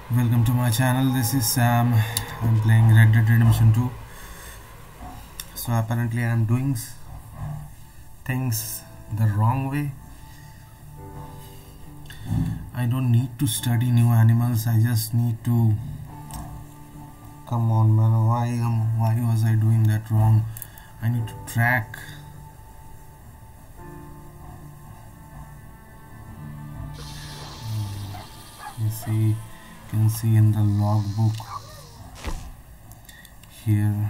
Welcome to my channel. This is Sam. I'm playing Red Dead Redemption 2. So apparently I'm doing things the wrong way. I don't need to study new animals. I just need to... Come on, man. Why was I doing that wrong? I need to track. You can see in the logbook here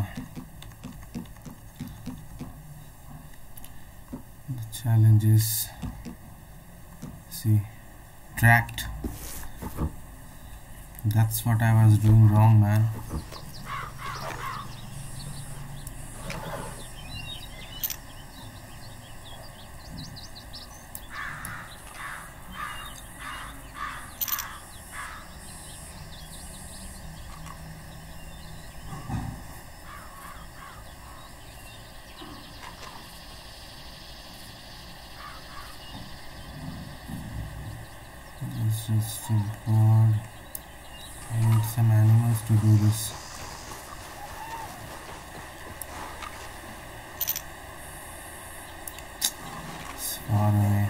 the challenges. See, tracked. That's what I was doing wrong, man. It's just too bored. I need some animals to do this. It's far away.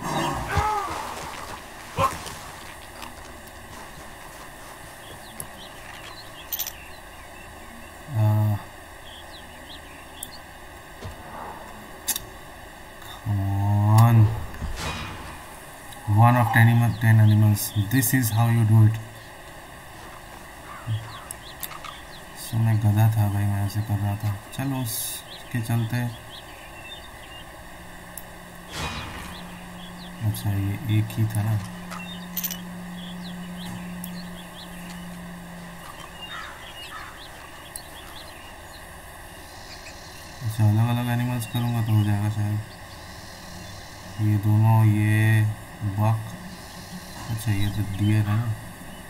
Come on. 1 of 10 animals. This is how you do it. So मैं गधा था भाई, मैं ऐसे कर रहा था. चलो उसके चलते. अच्छा ये एक ही था ना. अच्छा अलग अलग एनिमल्स करूँगा तो हो जाएगा शायद. ये दोनों, ये बक. अच्छा ये तो डियर है ना.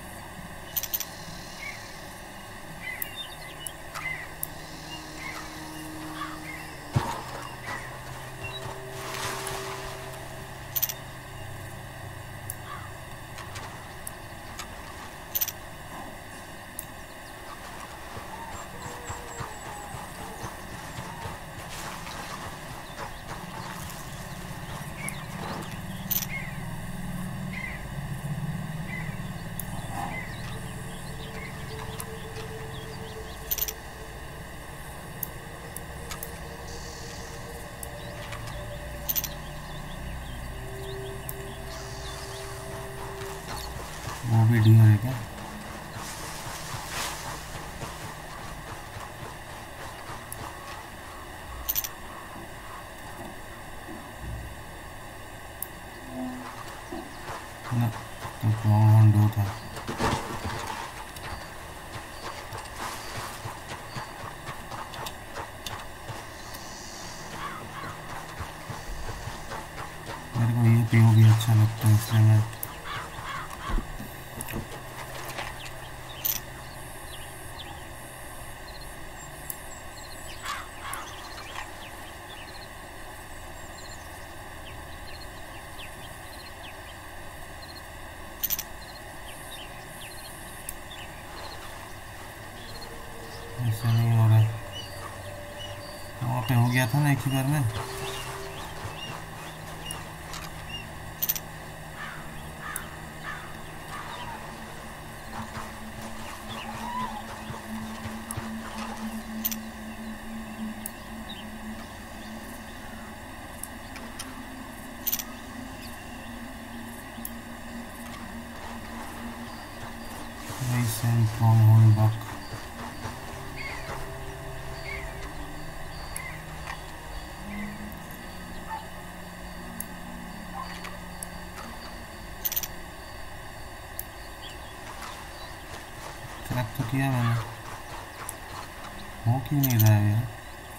वो भी डियर है क्या? ना तो कौन दो था. मेरे को ये पीओवी अच्छा लगता है इसलिए मैं ऐसा नहीं हो रहा. वहाँ पे हो गया था ना एक ही बार में. Recent Pronghorn buck. ट्रैक तो किया मैंने. हो क्यों नहीं रहा है यार?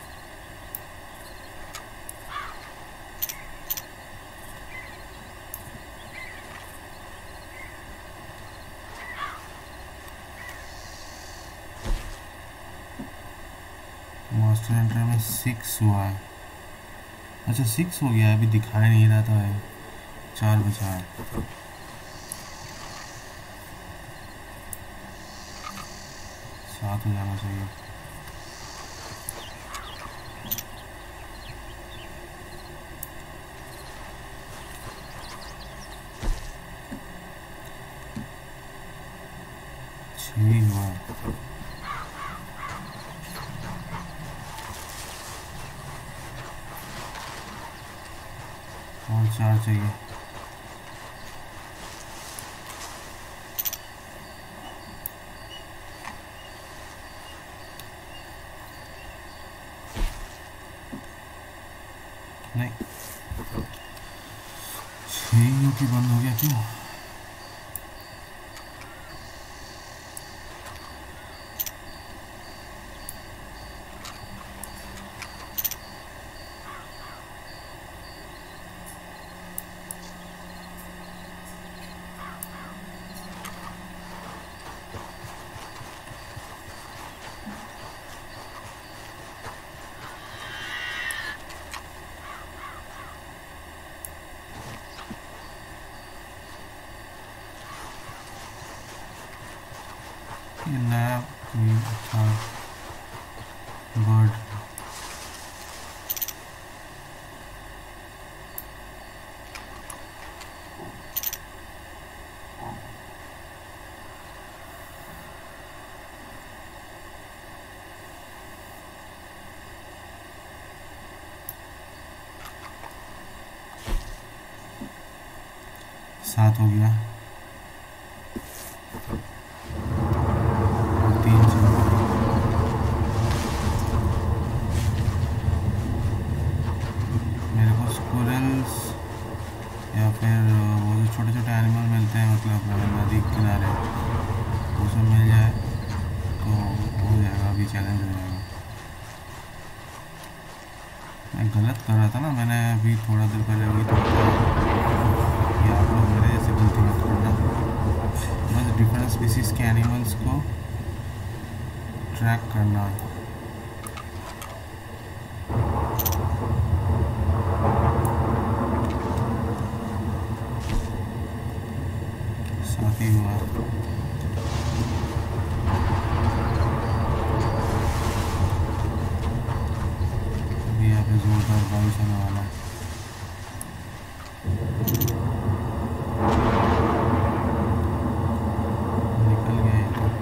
मास्टर एंटर में 6 हुआ है. अच्छा 6 हो गया. अभी दिखाई नहीं रहा था. 4 बचा है. सात हो जाना चाहिए। छः हुआ। और 4 चाहिए। नहीं, 6 की बंद हो गया क्यों? ये नया कोई था बर्ड। सात हो गया। और 3 चाहिए। मेरे को स्क्विरल्स या फिर वो जो छोटे छोटे एनिमल मिलते हैं, मतलब नदी के किनारे, उसमें मिल जाए तो हो जाएगा। अभी चैलेंज हो जाएगा। मैं गलत कर रहा था ना, मैंने अभी थोड़ा देर पहले वही तो ये आप लोग मेरे जैसे गलती मत करना। बस डिफरेंट स्पीसीज़ के एनिमल्स को ट्रैक करना। साथ ही हुआ। अभी यहाँ पे जोरदार बारिश होने वाला है। निकल गया ये तो।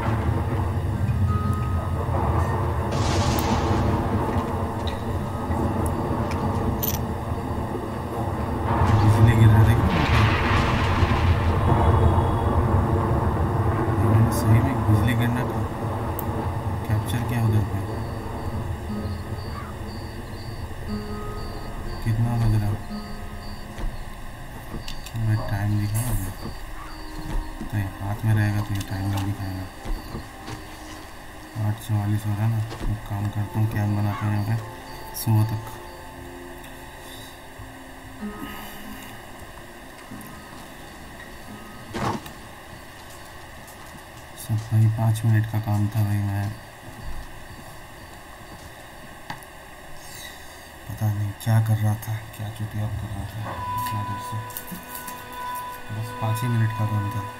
बिजली गिर रहा था क्या? मैंने सही में बिजली गिरना का कैप्चर किया उधर पे। कितना बज रहा? मैं टाइम दिखाऊँ अभी? तो ये हाथ में रहेगा तो ये टाइम नहीं दिखाएगा। 8:44 हो रहा है ना। एक काम करता हूँ, कैम बनाते हैं यहाँ पे सुबह तक। सब भाई 5 मिनट का काम था भाई। मैं पता नहीं क्या कर रहा था, क्या चुटिया कर रहा था इतना देर से। बस 5 ही मिनट का काम था।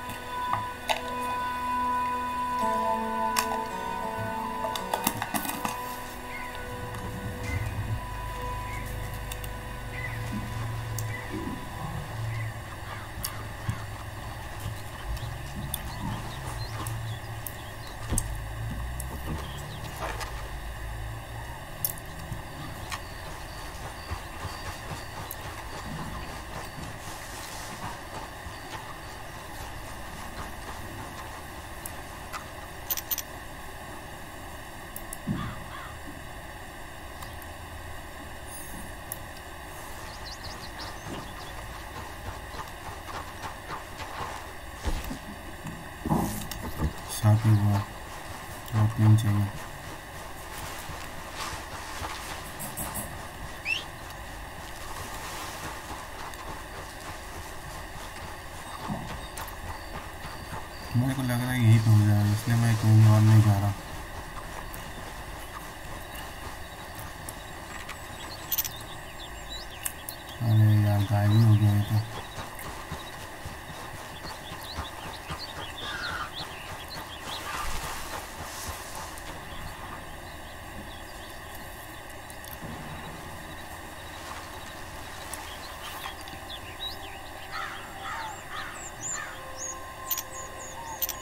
साथ ही हुआ। और 3 चाहिए। मेरे को लग रहा है यही तो हो जाएगा, इसलिए मैं कहीं और नहीं जा रहा। अरे यार गायब ही हो गया ये तो।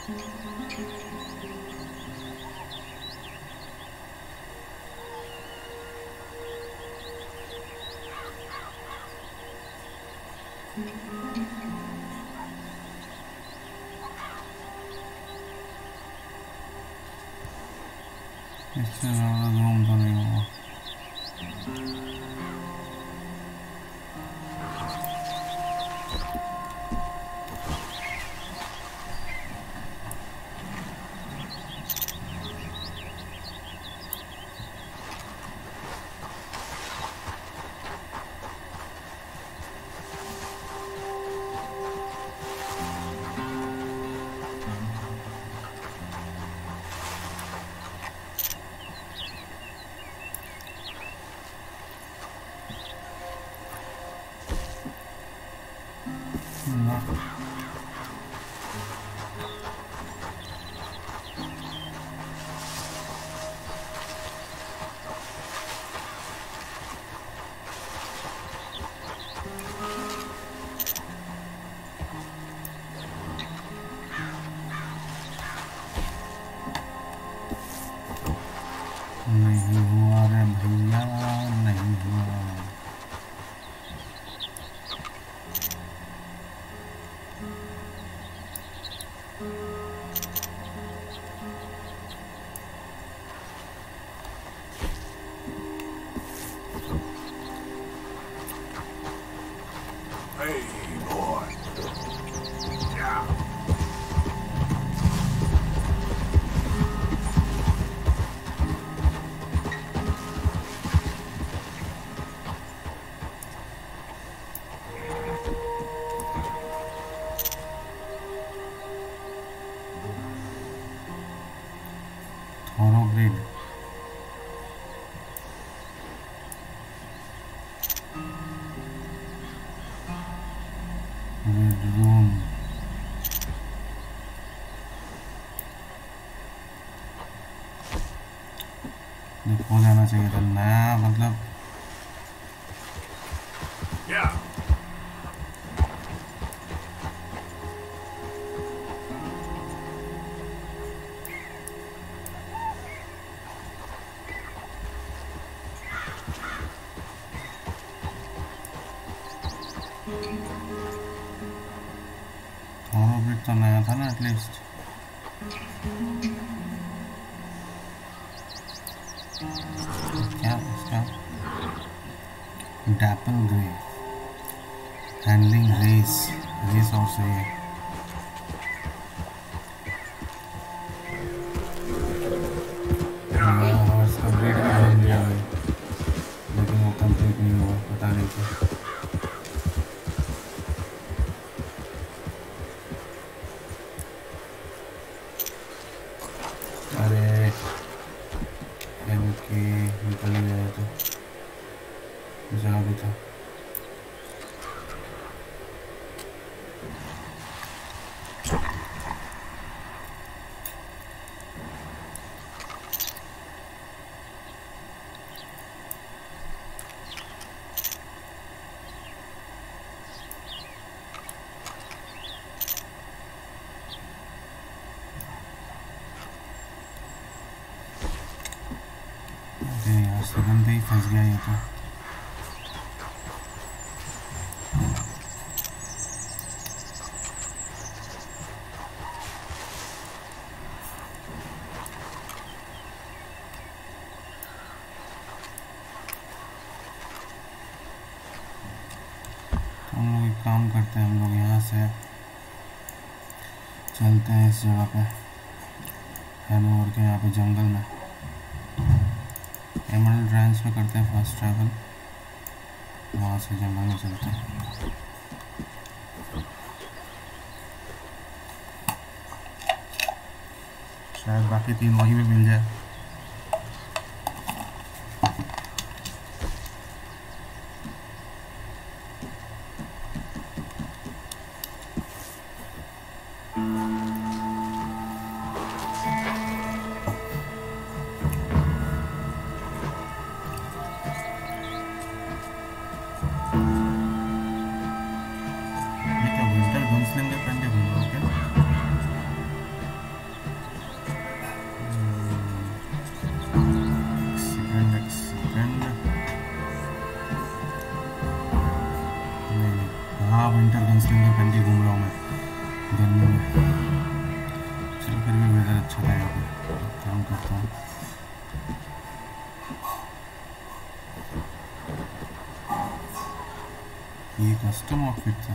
इससे ज़्यादा जूम तो नहीं होगा। नहीं हुआ रे भैया, नहीं हुआ। थोरोग्रिड रेड रूम, हो जाना चाहिए था नया, मतलब थोरोग्रिड तो नया था ना एटलीस्ट। क्या इसका dapple grey, handling race, race और सही है। हॉर्स अपग्रेड कर दिया है, लेकिन वो कंप्लीट नहीं हुआ, पता नहीं क्यों। अरे इनकी निकल ही गया तो जहाँ भी था। यार सुगंध पे ही फंस गया ये तो। हम लोग एक काम करते हैं, हम लोग यहाँ से चलते हैं इस जगह पे, हैनोवर के यहाँ पे जंगल में, एमरल्ड रेंज में करते हैं फर्स्ट ट्रैवल, वहाँ से जंगल में चलते हैं। शायद बाकी 3 वहीं में मिल जाए। विंटर गन्सलिंगर पहन के घूम रहा हूँ क्या? स्लिंगर पहन के घूम रहा हूँ मैं गर्मी में। चलो फिर भी वेदर अच्छा था यहाँ पे, काम करता हूँ। ये कस्टम आउटफिट था।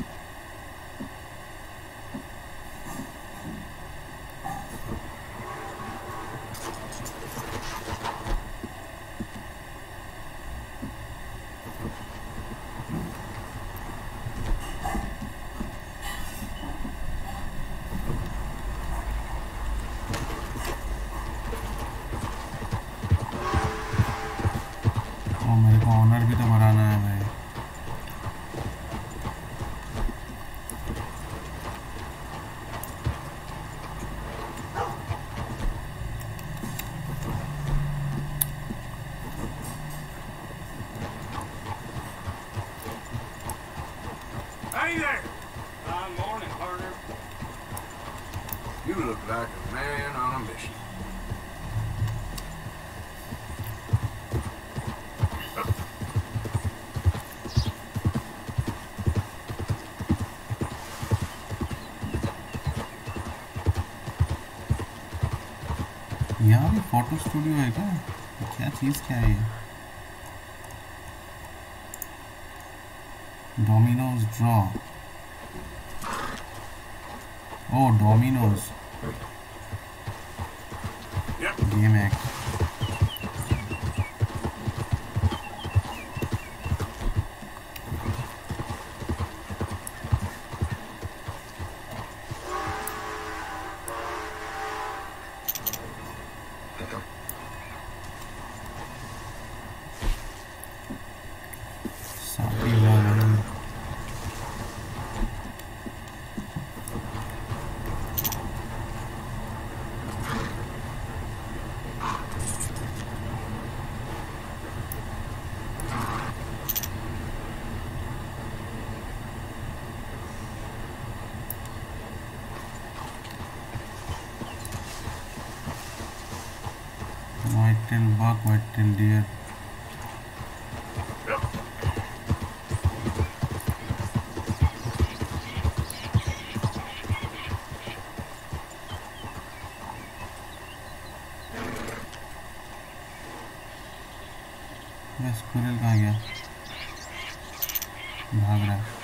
और मेरे को ऑनर भी तो बढ़ाना है भाई। Hey there! Morning, partner. You look like a man on a mission. यहाँ भी फोटो स्टूडियो है क्या? क्या चीज़ क्या है ये? Dominoes draw. ओ dominoes game act. White-tailed buck, white-tailed deer. Squirrel कहाँ गया? भाग रहा है।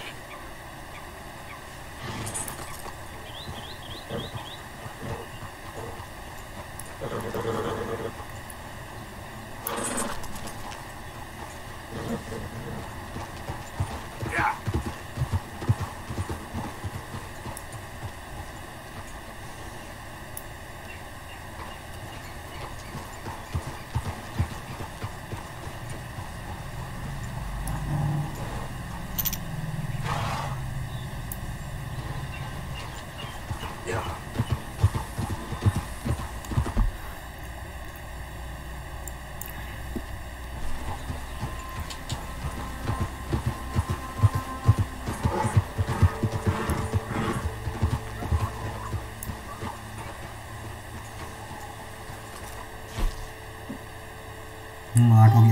आठ हो गया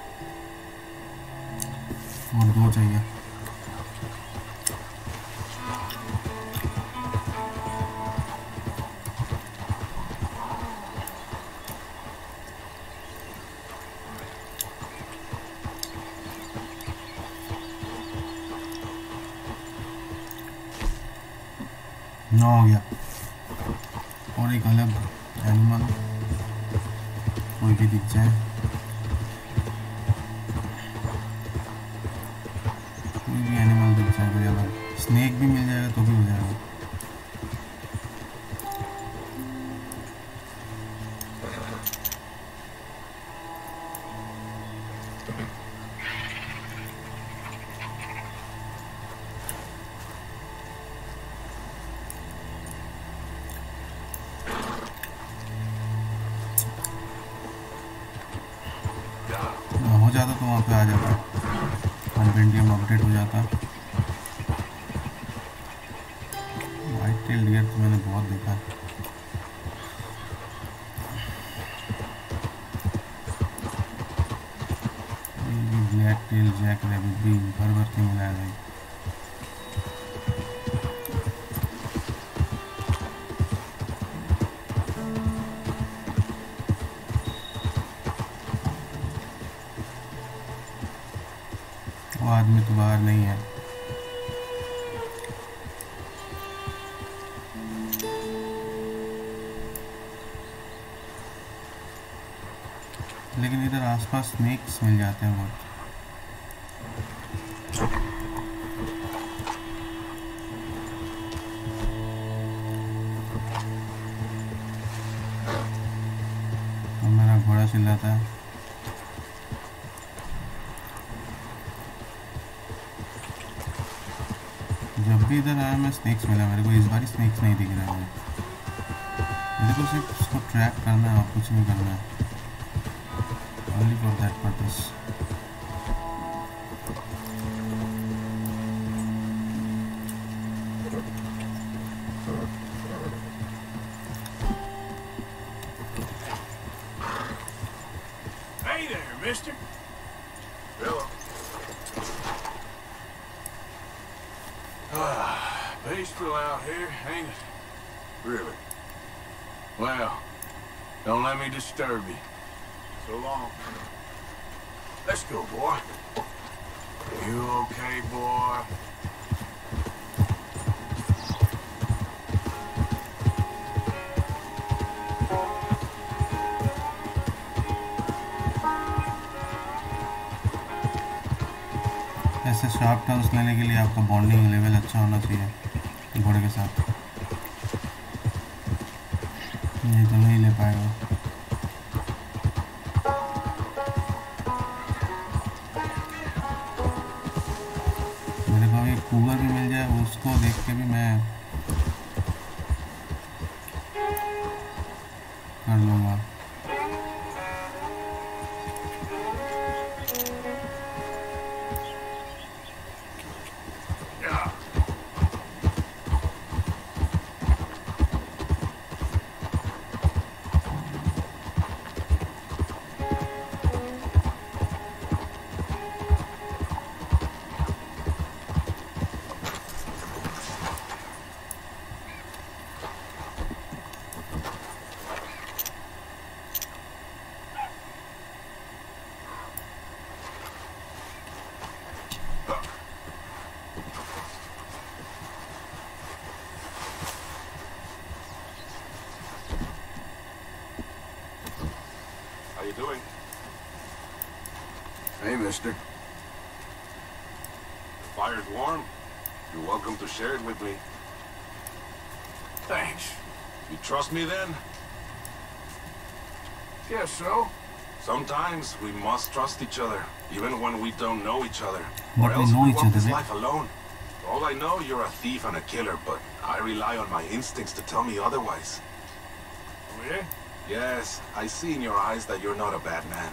और 2 चाहिए। नौ हो गया। और एक अलग एनिमल कोई भी दिख जाए, कोई भी एनिमल दिख जाए कोई अलग, स्नेक भी मिल जाएगा तो भी हो जाएगा। हो जाता तो वहाँ पे आ जाता, कॉम्पेंडियम अपडेट हो जाता। वाइट टेल डियर तो मैंने बहुत देखा है। ब्लैक टेल जैक रैबिट भी भर भर के मिला है भाई। आदमी तो बाहर नहीं है। लेकिन इधर आसपास स्नेक्स मिल जाते हैं बहुत। अब मेरा घोड़ा चिल्लाता है। जब भी इधर आया मैं स्नेक्स मिला मेरे को, इस बार स्नेक्स नहीं दिख रहा है। मेरे को सिर्फ उसको ट्रैक करना है और कुछ नहीं करना है। Only for that purpose. Hey there, mister. Hello. Peaceful out here, ain't it? Really? Well, don't let me disturb you. So long. Let's go, boy. You okay, boy? ऐसे शार्प टर्न्स लेने के लिए आपका बॉन्डिंग लेवल अच्छा होना चाहिए घोड़े के साथ, नहीं तो नहीं ले पाएगा। मेरे को एक कूगर भी मिल जाए, उसको देख के भी मैं कर लूँगा। How you doing? Hey, mister. The fire's warm. You're welcome to share it with me. Thanks. You trust me then? Guess so. Sometimes we must trust each other, even when we don't know each other. Or else we walk this life alone. For all I know, you're a thief and a killer, but I rely on my instincts to tell me otherwise. Oh, yeah? Yes, I see in your eyes that you're not a bad man.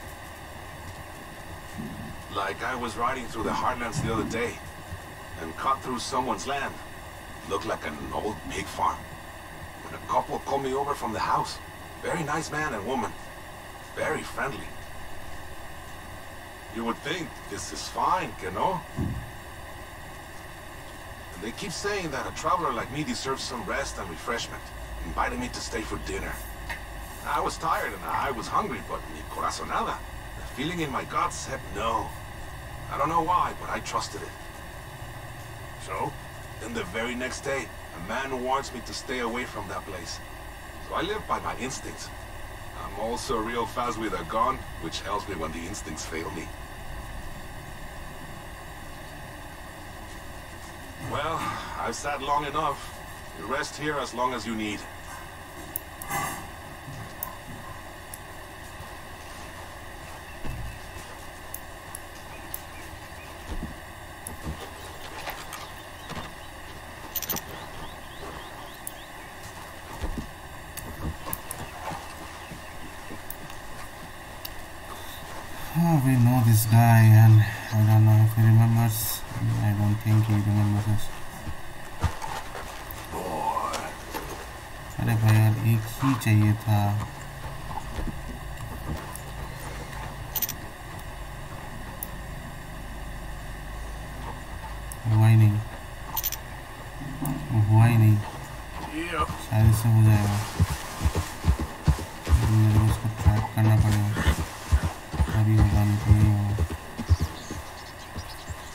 Like I was riding through the Heartlands the other day, and cut through someone's land. Looked like an old pig farm. When a couple called me over from the house. Very nice man and woman. Very friendly. You would think this is fine, you know? And they keep saying that a traveler like me deserves some rest and refreshment, inviting me to stay for dinner. I was tired and I was hungry, but mi corazonada, the feeling in my gut said no. I don't know why, but I trusted it. So? Then the very next day, a man warns me to stay away from that place. So I live by my instincts. I'm also real fast with a gun, which helps me when the instincts fail me. Well, I've sat long enough. You rest here as long as you need. Oh, we know this guy and I don't know if he remembers. I don't think he remembers us. अरे भाई यार एक ही चाहिए था। हुआ ही नहीं, हुआ ही नहीं। शायद इससे हो जाएगा। मेरे को उसको ट्रैक करना पड़ेगा, अभी होगा नहीं तो नहीं होगा।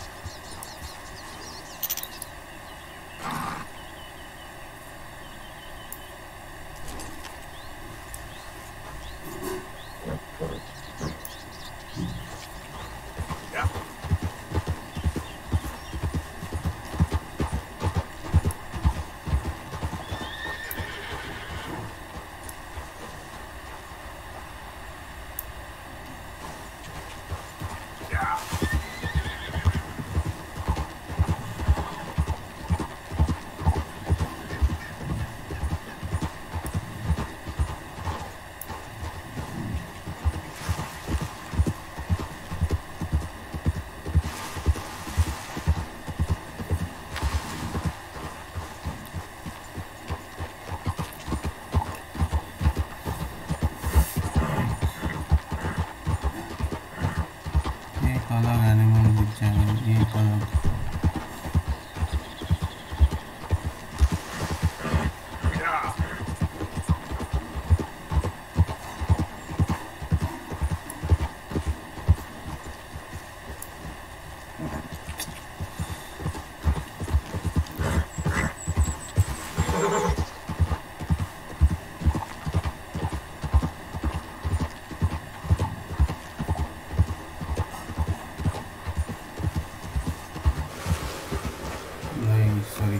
नहीं सॉरी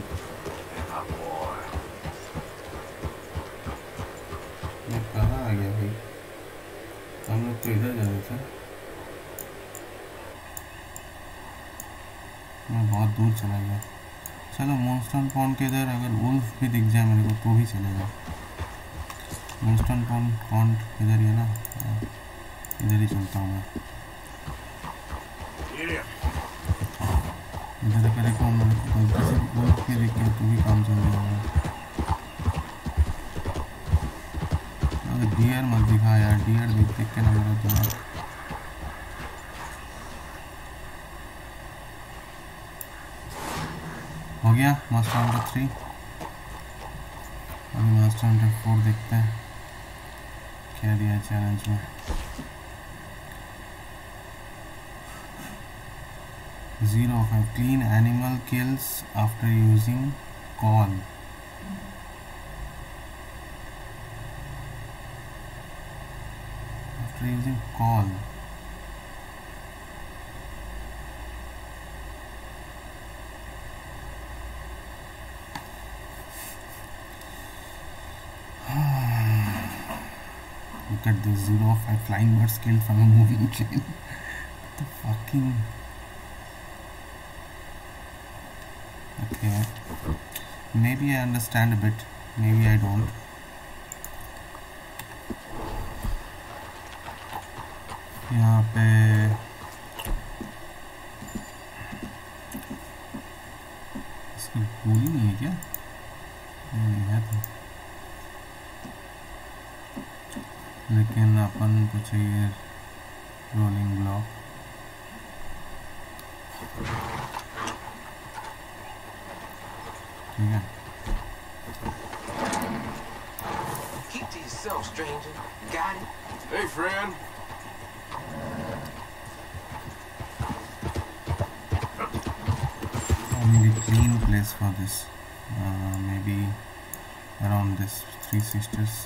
मैं कहाँ आ गया भाई हम लोग तो इधर जा रहे थे मैं बहुत दूर चला गया चलो मोनस्टोन पॉन्ड के इधर अगर वुल्फ भी दिख जाए मेरे को तो भी चलेगा मोनस्टोन पॉन्ड इधर ही है ना इधर ही चलता हूँ मैं इधर अगर एक गलती से वुल्फ भी दिख गया तो भी काम चल जाएगा अगर डियर मत दिखा यार डियर देख के ना मेरा दिमाग हो गया मास्टर हंटर 3 अभी मास्टर हंटर 4 देखते हैं क्या दिया है चैलेंज में 0 clean animal kills after using call Look at this 0 of 5 flying birds killed from a moving train. The fucking. Okay. Maybe I understand a bit. Maybe I don't. यहाँ पे इसकी गोली नहीं है क्या? नहीं है तो लेकिन अपन को चाहिए रोलिंग ब्लॉक ठीक है Keep to yourself, stranger. Got it? Hey, friend. I need a clean place for this. Maybe around this Three Sisters.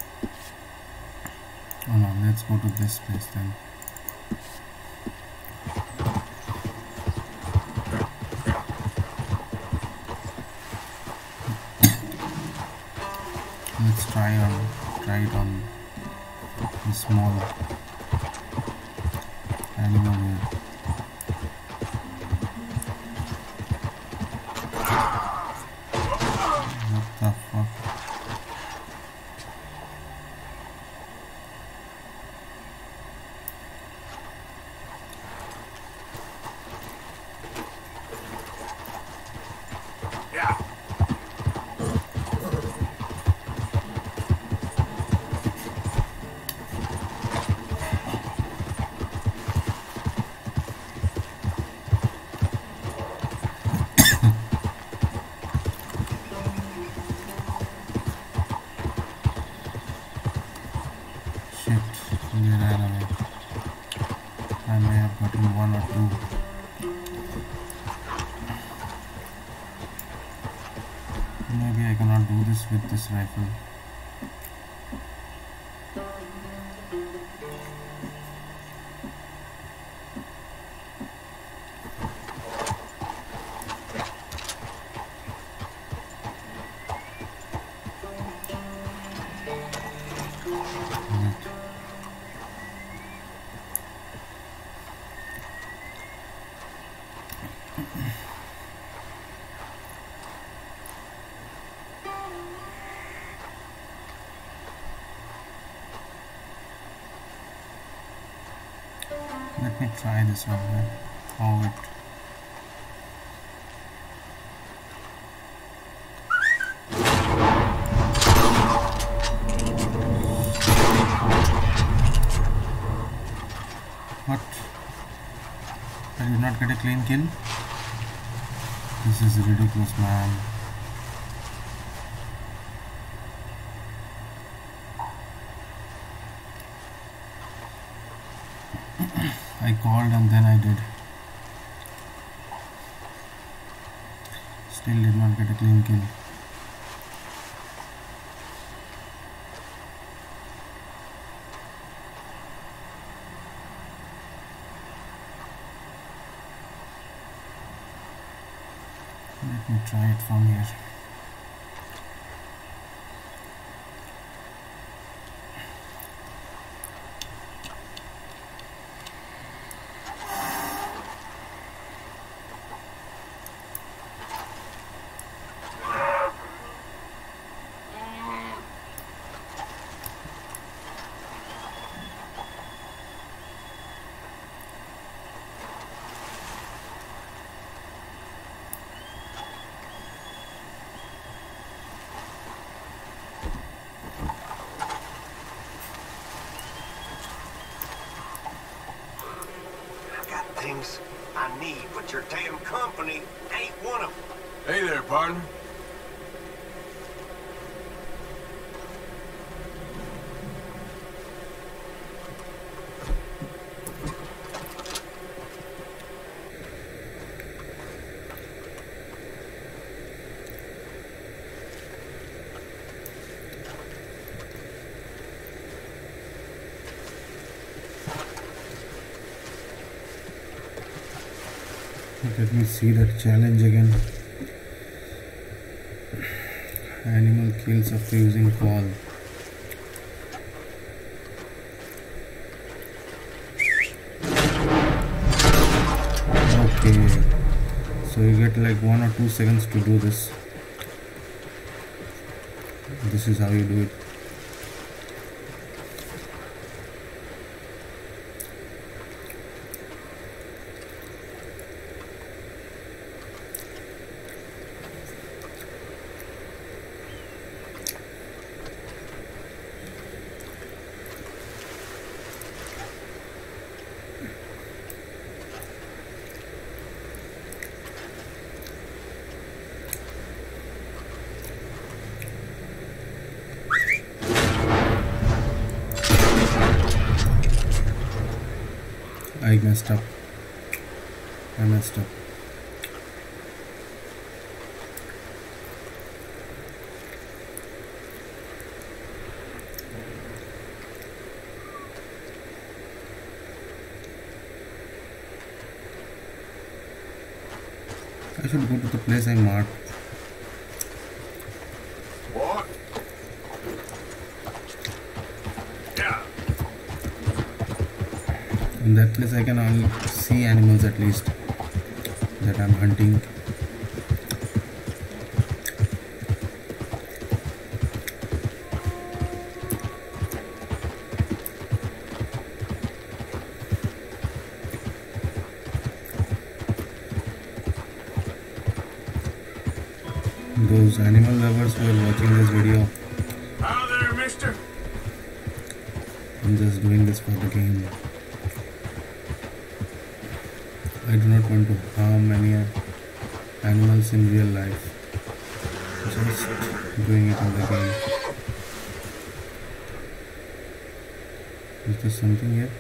Oh no, let's go to this place then. Let's try it on a small animal here. What the fuck? I may have gotten one or two. Maybe I cannot do this with this rifle. Let me try this one, how it. What? I did not get a clean kill? This is ridiculous, man. I called and then I did. Still did not get a clean kill. Let me try it from here. Things I need, but your damn company ain't one of them. Hey there, partner. Let me see that challenge again. Animal kills after using call. Okay, so you get like 1 or 2 seconds to do this. This is how you do it. I messed up. I should go to the place I marked. What? Yeah. In that place I can only see animals at least that I'm hunting. Those animal lovers who are watching this video, How there, mister? I'm just doing this for the game. I do not want to harm any animals in real life. Just doing it in the game. Is there something here?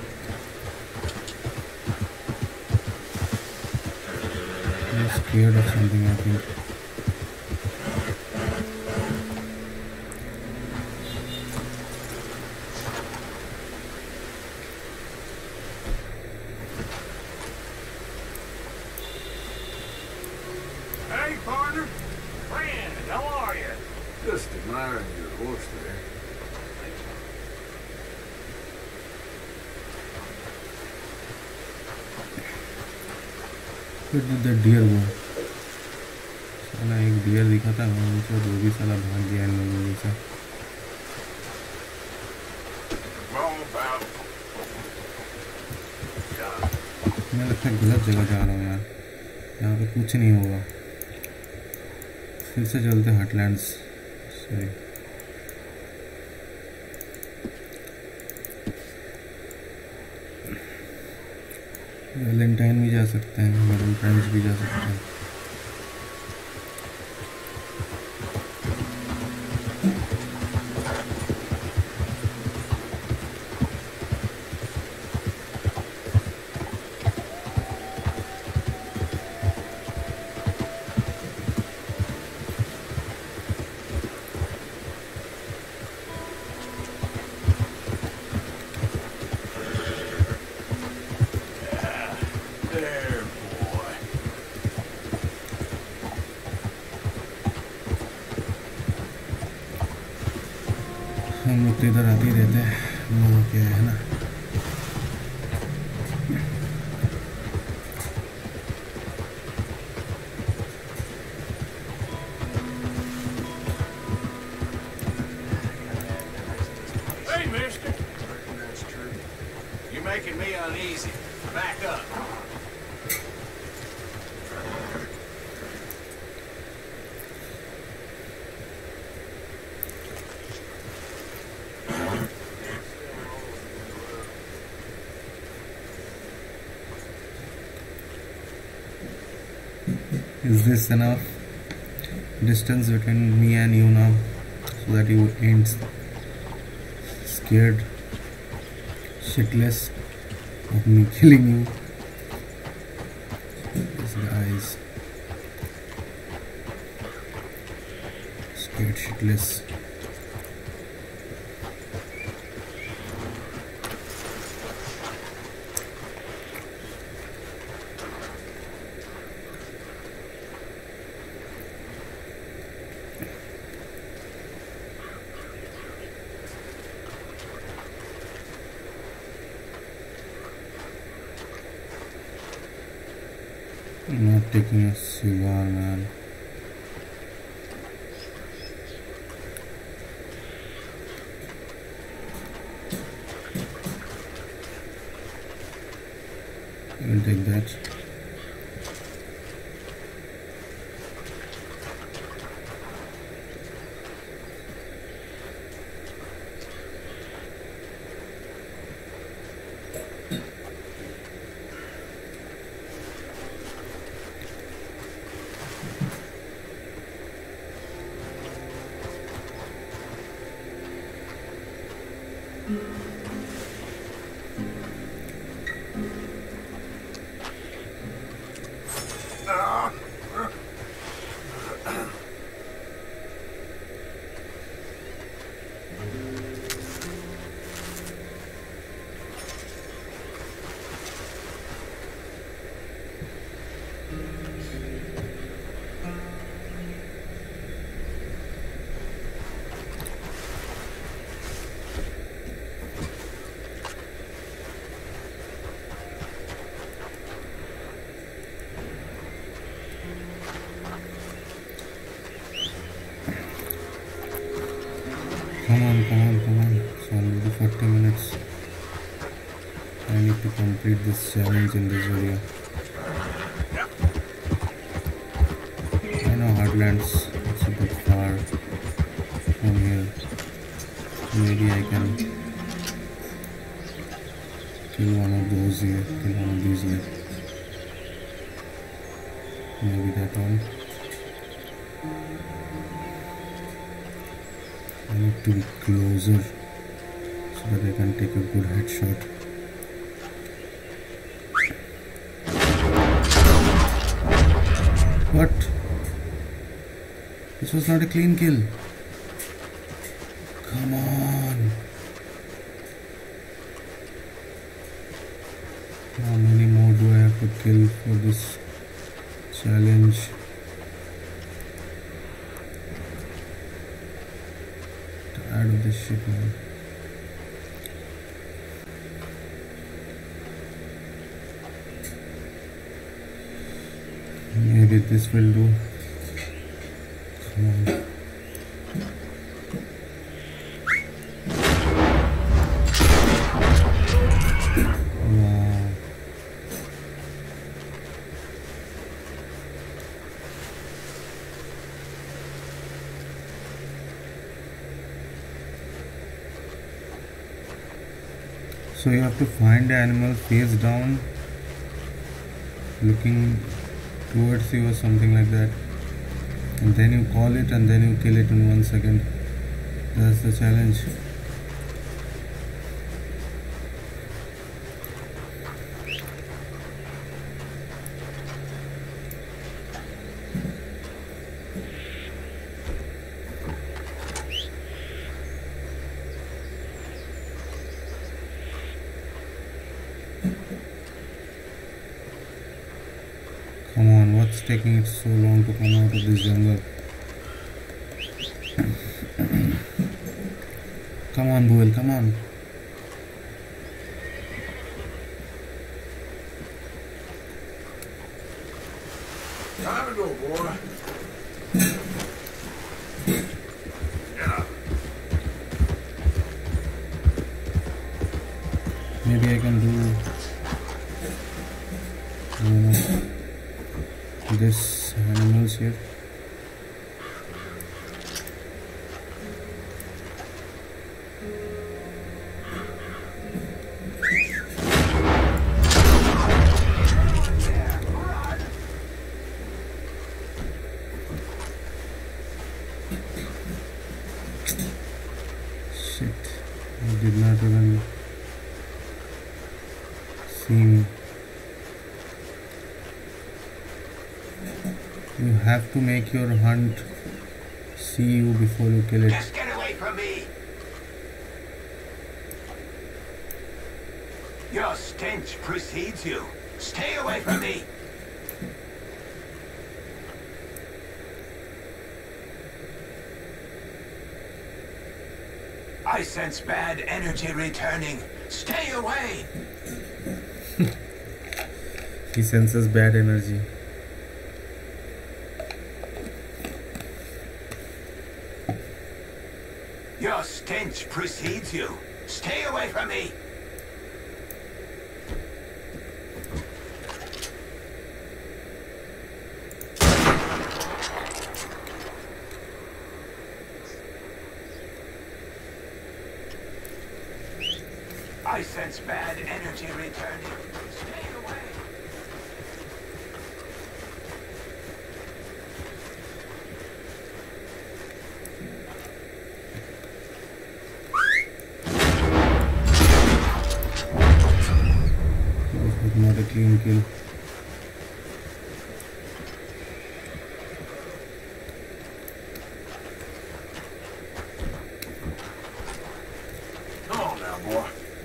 I'm scared of something, I think. Hey, partner. Friend, how are you? Just admiring your horse there. Where did the deer go? साला एक dear दिखा था मुझे, वो भी साला भाग गया इन लोगों जैसा. मैं लगता है गलत जगह जा रहा हूँ यार. यहाँ पे कुछ नहीं होगा. फिर से चलते हटलैंड्स. सॉरी. वैलेंटाइन भी जा सकते हैं, वैलेंटाइन्स भी जा सकते हैं. There, boy. हम लोग तो इधर आते ही रहते हैं, हम लोगों के है ना। Hey, mister. You're making me uneasy. Back up. Is this enough distance between me and you now, so that you ain't scared shitless of me killing you? This guy is scared shitless. I'm not taking a cigar, man. I will take that. Come on. It's already 40 minutes. I need to complete this challenge in this video. I know Heartlands, it's a bit far from here. Maybe I can kill one of those here, kill one of these here. Maybe that one. I need to be closer so that I can take a good headshot. What? This was not a clean kill. Come on. How many more do I have to kill for this challenge? Tired of this shit, man. Maybe this will do. Come on. Wow. So you have to find the animal face down, looking towards you or something like that, and then you call it and then you kill it in 1 second. That's the challenge. Come on, what's taking it so long to come out of this jungle? Come on, Buell, come on. Time to go, boy. Maybe I can do this animals here. Shit, I did not even see me. You have to make your hunt see you before you kill it. Just get away from me! Your stench precedes you. Stay away from me! I sense bad energy returning. Stay away! He senses bad energy. Your stench precedes you. Stay away from me! I sense bad energy returning. Stay away! It was not a clean kill. Come on now, boy.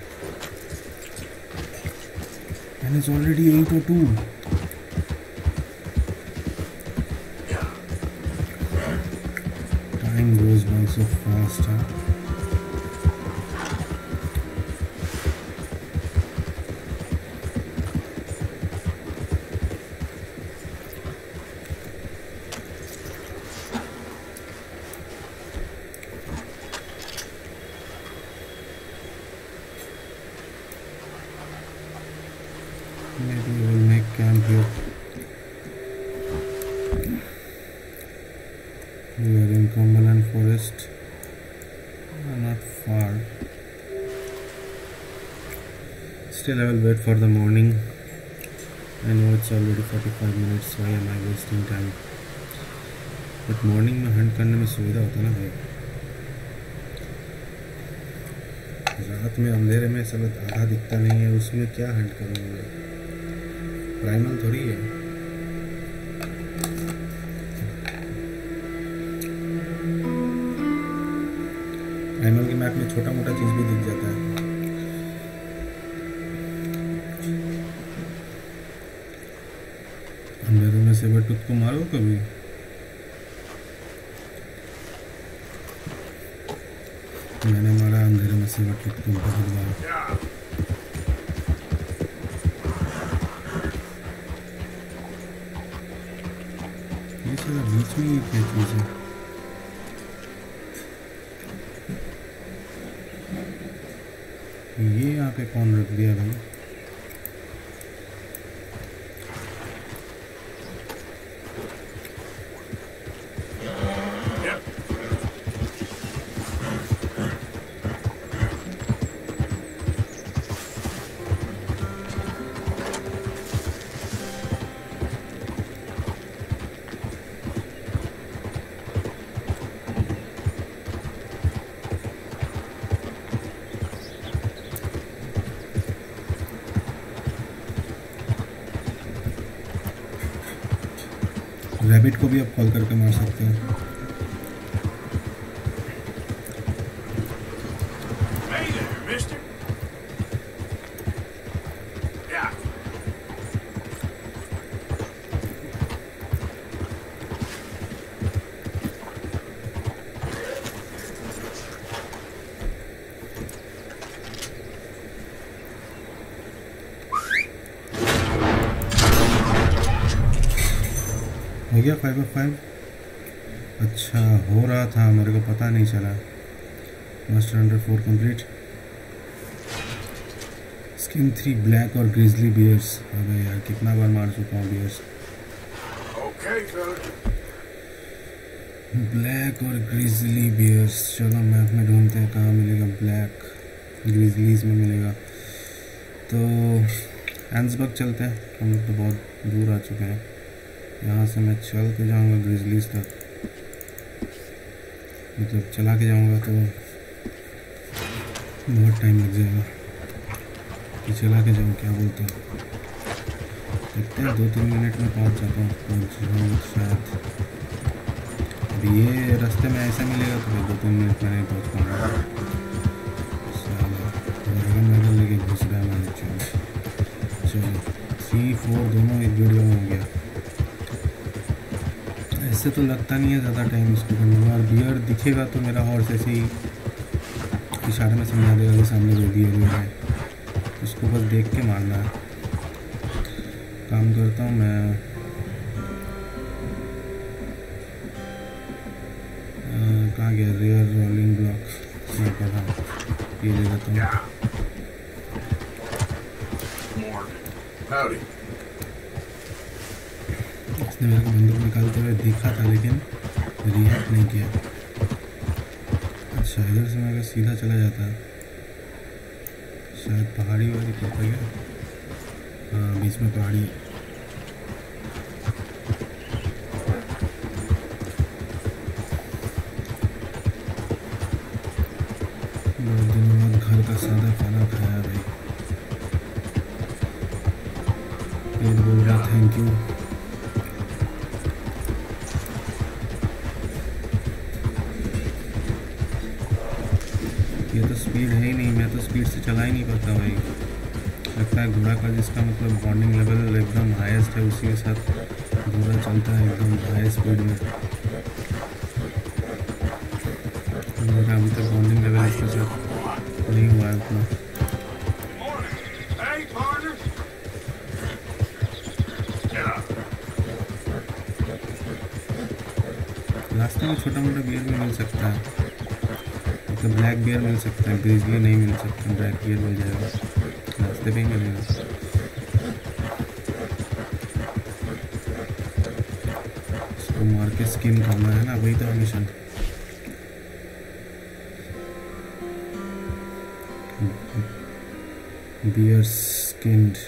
And it's already 8:02. Time goes by so fast, huh? Maybe we will make camp here. We are in Cumberland Forest. Not far. Still, I will wait for the morning. I know it's already 45 minutes. Why am I wasting time? But morning में hunt करने में सुविधा होता है ना भाई. रात में अंधेरे में सब आधा दिखता नहीं है, उसमें क्या हंट करूँगा? प्राइमल थोड़ी है. प्राइमल के मैप में छोटा मोटा चीज भी दिख जाता है. अंधेरे में से बटुक को मारो कभी. मैंने मारा अंधेरे में से बटुक को बहुत बार. ये सारा बीच में ही क्या चीज है? ये यहाँ पे कौन रख दिया भाई? रैबिट को भी आप कॉल करके मार सकते हैं. Hey there, mister. Yeah. गया 5/5। अच्छा हो रहा था, मेरे को पता नहीं चला। मास्टर 104 कंप्लीट। स्किन 3 ब्लैक और ग्रिजली बियर्स। अबे यार कितना बार मार चुका हूँ बियर्स। ब्लैक और ग्रिजली बियर्स। चलो मैप में ढूंढते हैं कहाँ मिलेगा ब्लैक। ग्रिजलीज में मिलेगा तो हैंड्सबर्ग चलते हैं। हम लोग तो बहुत दूर आ चुके हैं। यहाँ से मैं चल के जाऊँगा ग्रिजलीज तक, मतलब चला के जाऊँगा तो बहुत टाइम लग जाएगा कि चला के जाऊँ। क्या बोलते हैं, देखते हैं 2-3 मिनट में पहुँच जाता हूँ, पहुँच जाऊँगा शायद। अभी ये रास्ते में ऐसा मिलेगा तो 2-3 मिनट में नहीं पहुँच पाऊँगा। मेडल लेके घुस रहा है मैंने। चलो 3-4 दोनों एक वीडियो में हो गया। ऐसे तो लगता नहीं है ज़्यादा टाइम इसको करने में। और बियर दिखेगा तो मेरा हॉर्स ऐसे ही इशारे में समझा देगा कि सामने जो बियर है, उसको बस देख के मारना है। काम करता हूँ मैं। कहाँ गया रियर रोलिंग ब्लॉक? मैं पता ये ले लेता हूँ। इसने मेरे को बंदूक निकालते हुए दिखा था लेकिन रिएक्ट नहीं किया। अच्छा इधर से मैं सीधा चला जाता, शायद पहाड़ी वाली पड़ता है। हाँ बीच में पहाड़ी है। बहुत दिनों बाद घर का सादा खाना खाया भाई। पेट बोल रहा थैंक यू। ये तो स्पीड है ही नहीं, मैं तो स्पीड से चला ही नहीं पाता भाई। लगता है घोड़ा का जिसका मतलब बॉन्डिंग लेवल एकदम हाईएस्ट है उसी के साथ घोड़ा चलता है एकदम हाई स्पीड में। मेरा अभी तक बॉन्डिंग लेवल इसके साथ नहीं हुआ है उतना। रास्ते में छोटा मोटा बियर भी मिल सकता है, तो ब्लैक बियर मिल सकता है, ग्रिजली नहीं मिल सकता। ब्लैक बियर मिल जाएगा रास्ते पे ही मिलेगा। इसको मार के स्किन खाना है ना, वही तो मिशन। Beer skinned.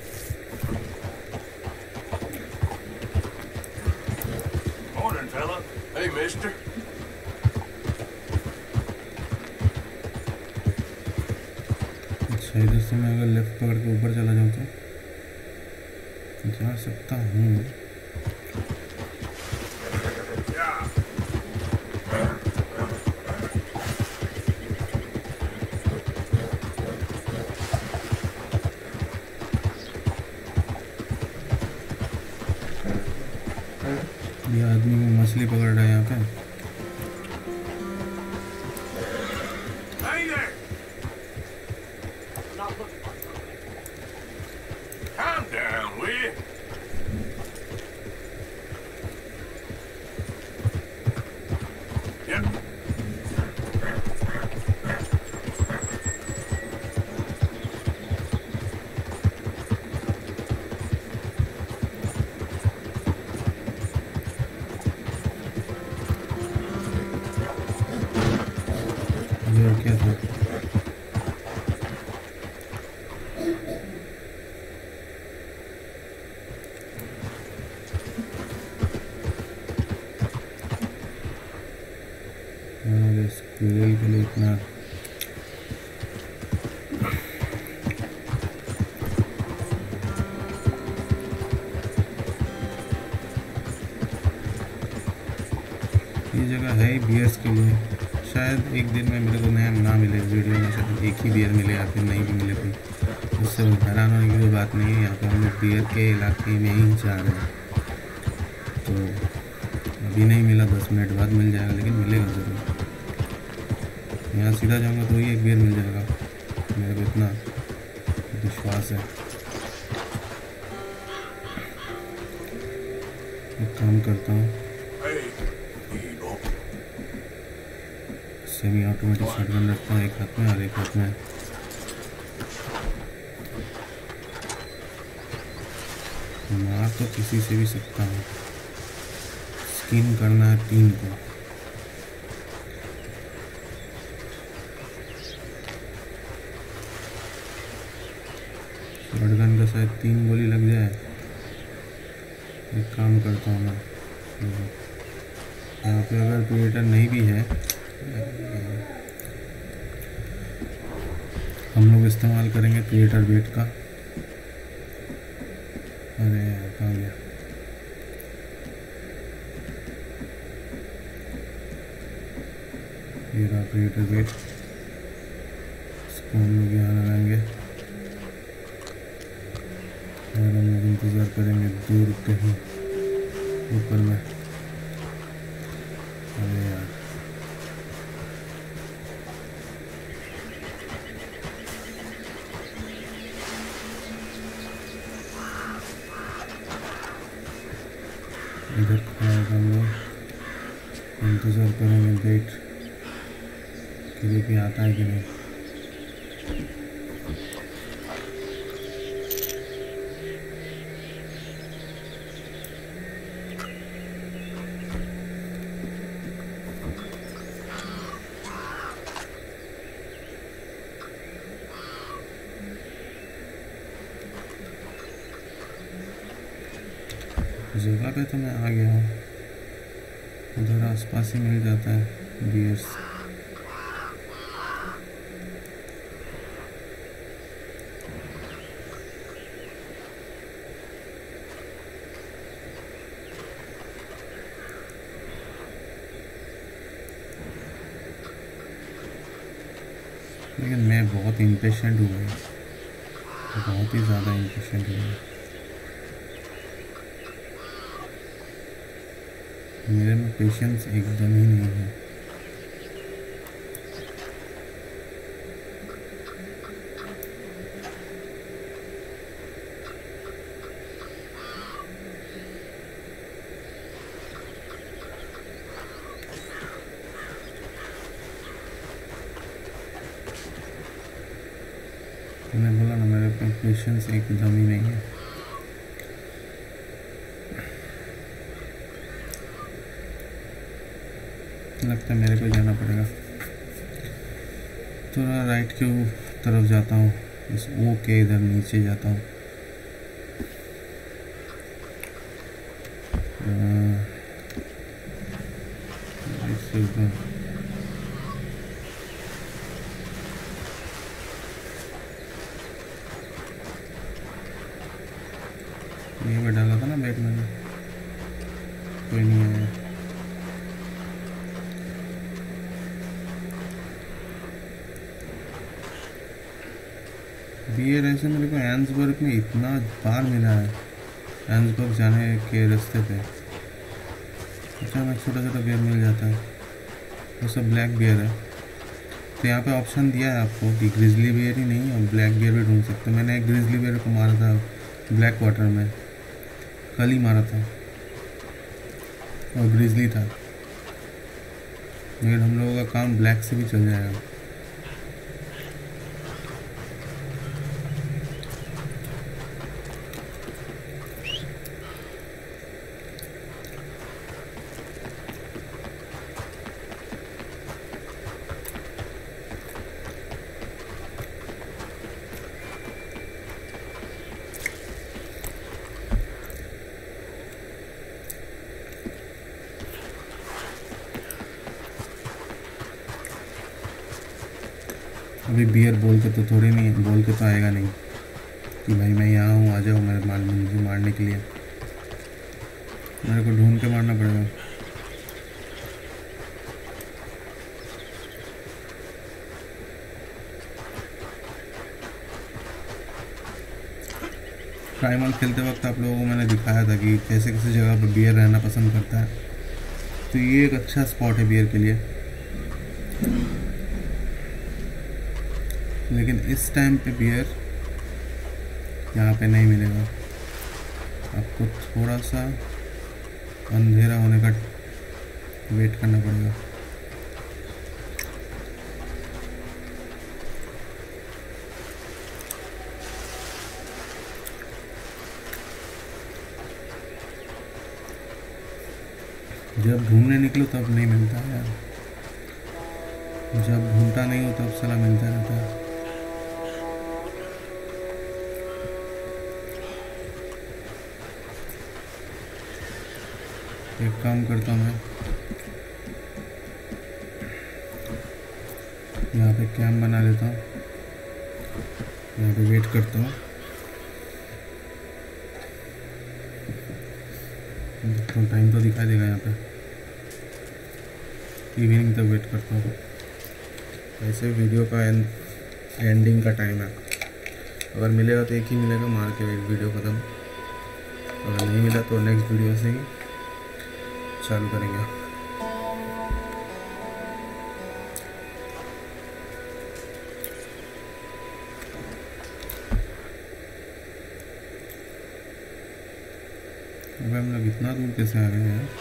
अच्छा इधर से मैं अगर लेफ्ट पकड़ के ऊपर चला जाऊँ तो जा सकता हूँ। ये आदमी मछली पकड़ रहा है यहाँ पे। क्या था स्क्विरल के लिए इतना ये जगह है बियर्स के लिए। शायद एक दिन में मेरे को नया ना मिले वीडियो में, शायद एक ही बियर मिले या फिर नहीं भी मिले कोई, उससे हैरान होने की कोई बात नहीं है। यहाँ पे हम लोग बियर के इलाके में ही जा रहे हैं, तो अभी नहीं मिला 10 मिनट बाद मिल जाएगा, लेकिन मिलेगा ज़रूर। यहाँ सीधा जाऊँगा तो ही एक बियर मिल जाएगा, मेरे को इतना विश्वास है। एक काम करता हूँ, सेमी ऑटोमेटिक शॉटगन रखता हूँ एक हाथ में और एक हाथ में मार तो किसी से भी सकता हूँ। स्किन करना है 3 को। शॉटगन का शायद 3 गोली लग जाए। एक काम करता हूँ मैं, यहाँ पे अगर प्रेडेटर नहीं भी है हम लोग इस्तेमाल करेंगे प्रेडेटर वेट का। अरे कहाँ गया? ये रहा प्रेडेटर वेट। इसको हम लोग यहाँ लगाएंगे और हम लोग इंतज़ार करेंगे दूर कहीं ऊपर में। अरे यार इधर खड़ा है, हम लोग इंतज़ार करेंगे वेट कि देखिए आता है कि नहीं। जगह पे तो मैं आ गया हूँ, उधर आसपास ही मिल जाता है बियर्स। लेकिन मैं बहुत इम्पेशेंट हुआ, बहुत ही ज़्यादा इम्पेशेंट हुआ। मेरे में पेशेंस एकदम ही नहीं है। मैंने बोला ना मेरे पे पेशेंस एकदम ही नहीं है। लगता है मेरे को जाना पड़ेगा। थोड़ा राइट की तरफ जाता हूँ, इस ओ के इधर नीचे जाता हूँ। इससे ऊपर यहीं पे डाला था ना बैग मैंने, कोई नहीं आया। बियर ऐसे मेरे को एंसबर्ग में इतना बार मिला है, एंसबर्ग जाने के रास्ते पे अचानक छोटा छोटा बियर मिल जाता है। वो सब ब्लैक बियर है। तो यहाँ पे ऑप्शन दिया है आपको कि ग्रिजली बियर ही नहीं और ब्लैक बियर भी ढूंढ सकते हो। मैंने एक ग्रिजली बियर को मारा था ब्लैक वाटर में, कल ही मारा था और ग्रिजली था। लेकिन हम लोगों का काम ब्लैक से भी चल जाएगा। अभी बियर बोल के तो थोड़ी नहीं, बोल के तो आएगा नहीं कि भाई मैं यहाँ हूँ, आ जाओ मेरे मुझे मारने के लिए। मेरे को ढूंढ के मारना पड़ेगा। प्राइमल खेलते वक्त आप लोगों को मैंने दिखाया था कि कैसे कैसे जगह पर बियर रहना पसंद करता है। तो ये एक अच्छा स्पॉट है बियर के लिए। लेकिन इस टाइम पे बियर यहाँ पे नहीं मिलेगा। आपको थोड़ा सा अंधेरा होने का वेट करना पड़ेगा। जब ढूंढने निकलो तब नहीं मिलता है यार, जब ढूंढता नहीं हो तब साला मिलता रहता है। एक काम करता हूँ मैं, यहाँ पे कैंप बना लेता हूँ, यहाँ पे वेट करता हूँ। तो टाइम तो दिखाई देगा यहाँ पे, इवनिंग तक वेट करता हूँ। ऐसे वीडियो का एंडिंग का टाइम है, अगर मिलेगा तो एक ही मिलेगा, मार के वीडियो ख़त्म। अगर नहीं मिला तो नेक्स्ट वीडियो से ही चालू करेंगे। अब हम लोग इतना दूर कैसे आ गए हैं?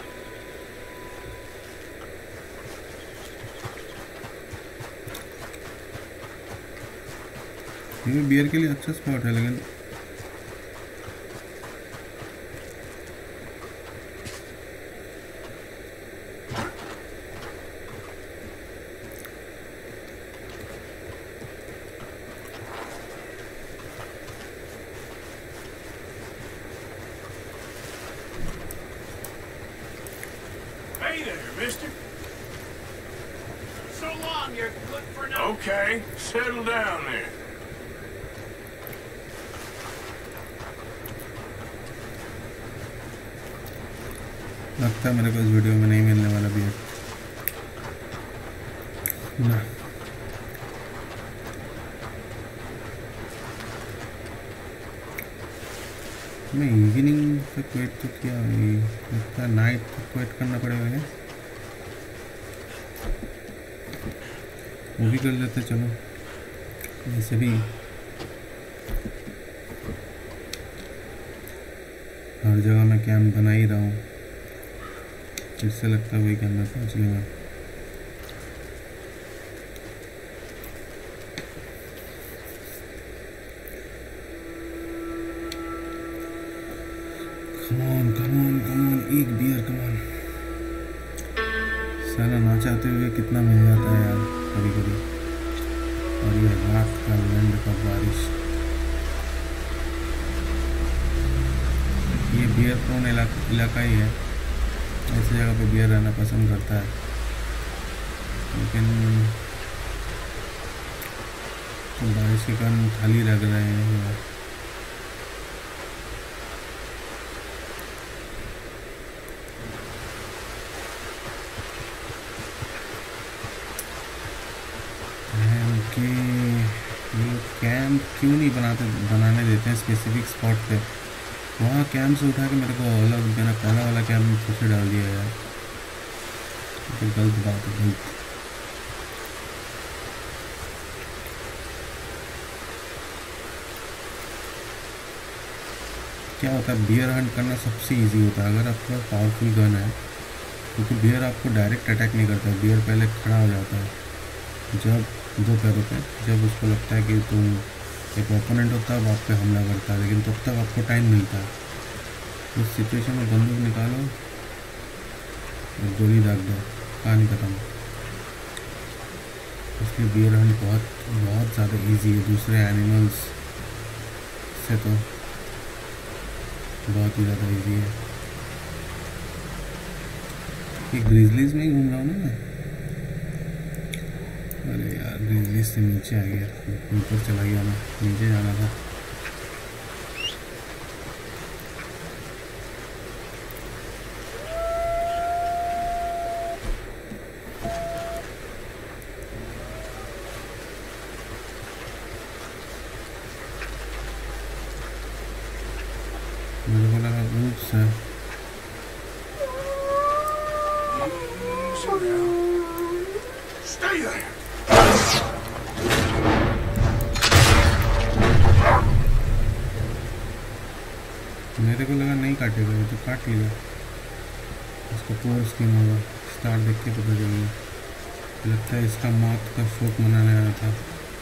ये बियर के लिए अच्छा स्पॉट है, लेकिन Hey there, mister. So long, you're good for nothing. Okay, settle down there. लगता है मेरे को इस वीडियो में नहीं मिलने वाला बियर ना। मैं इवनिंग तक वेट तो किया, लगता है नाइट तक वेट करना पड़ेगा क्या? वो भी कर लेते चलो, वैसे भी हर जगह मैं कैंप बना ही रहा हूँ, इससे लगता है वही के अंदर पहुँच गया मैं। कमॉन एक बियर कमॉन। साला ना चाहते हुए कितना मिल जाता है यार कभी कभी। और ये रात का विंड का बारिश, ये बियर प्रोन इलाका ही है, ऐसी जगह पे बियर रहना पसंद करता है। लेकिन तो बारिश के कारण खाली लग रहे हैं यार। कैंप क्यों नहीं बनाने देते हैं स्पेसिफिक स्पॉट पे? वहाँ कैंप से उठा के मेरे को अलग मेरा पहला वाला कैंप में फिर से डाल दिया यार, तो गलत बात है, गलत। क्या होता है, बियर हंट करना सबसे इजी होता है अगर आपके पास पावरफुल गन है, क्योंकि बियर आपको डायरेक्ट अटैक नहीं करता है। बियर पहले खड़ा हो जाता है जब दो पैरों पे, जब उसको लगता है कि तुम एक ओपोनेंट होता है, अब आप पे हमला करता है, लेकिन तब तक आपको टाइम मिलता है। उस सिचुएशन में बंदूक निकालो और गोली दाग दो, कहानी खत्म। इसलिए बियर हंट बहुत ज़्यादा इजी है, दूसरे एनिमल्स से तो बहुत ही ज़्यादा इजी है। ये ग्रिजलीज में ही घूम रहा हूँ ना मैं। अरे यार ग्रिजलीज से नीचे आ गया, ऊपर चला गया मैं, नीचे जाना था। मेरे को लगा ऊप्स है। Stay there. मेरे को लगा नहीं काटेगा, वो तो काट लिया। इसका कोर स्किन होगा, स्टार देख के पता चलेगा। लगता है इसका मौत का शोक मनाने आया था।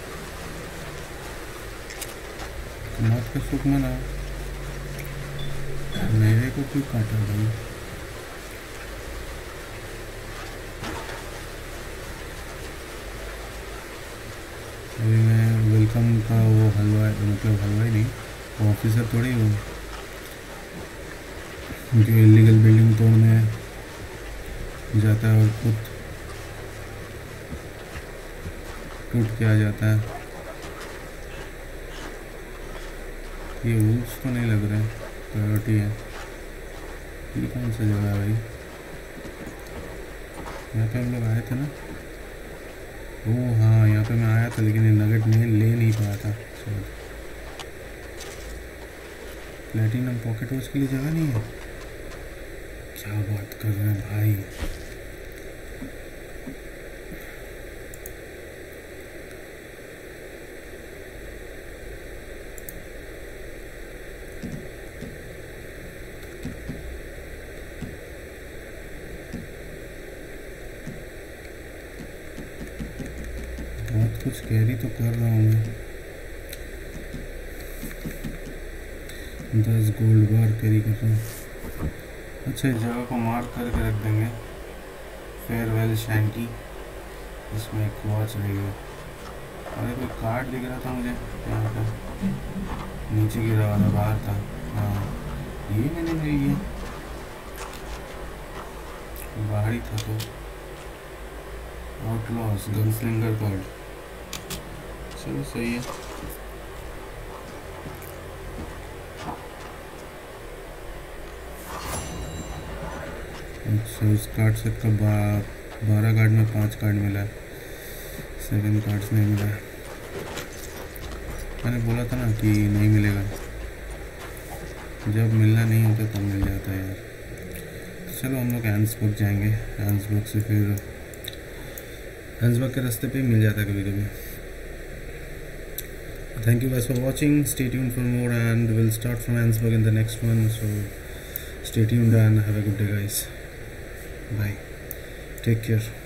मौत का शोक मना, मेरे को क्यों काटा भाई? अभी मैं वेलकम का वो हलवाई, मतलब हलवाई नहीं, वो ऑफिसर थोड़ी हूँ जो इलीगल बिल्डिंग तोड़ने जाता है और खुद टूट के आ जाता है। ये वुल्स तो नहीं लग रहे, प्रायोरिटी है। ये कौन सा जगह है भाई? यहाँ पे हम लोग आए थे ना? ओह हाँ, यहाँ पे मैं आया था लेकिन ये नगेट में ले नहीं पाया था शायद। प्लेटिनम पॉकेट वॉच के लिए जगह नहीं है? क्या बात कर रहे हैं भाई? बहुत कुछ कैरी तो कर रहा हूँ मैं। 10 गोल्ड बार कैरी कर रहा हूँ। अच्छा, इस जगह को मार्क करके रख देंगे, फेयरवेल शैंटी। इसमें एक वॉच रहेगी। अरे कोई कार्ड दिख रहा था मुझे यहाँ पे, नीचे गिरा वाला बाहर था। हाँ, ये मैंने नहीं लिया, बाहर ही था। तो आउटलॉस गनस्लिंगर कार्ड, चलो सही है। अच्छा, इस कार्ड सेट का 12 कार्ड में 5 कार्ड मिला है, 7 कार्ड्स नहीं मिला है। मैंने बोला था ना कि नहीं मिलेगा, जब मिलना नहीं होता तब मिल जाता है यार। चलो हम लोग हैंड्सबर्ग जाएंगे, हैंड्सबर्ग से फिर हैंड्सबर्ग के रास्ते पे मिल जाता है कभी कभी। Thank you guys for watching. Stay tuned for more and we'll start from Handsburg in the next one. So stay tuned and have a good day guys. Bye. Take care.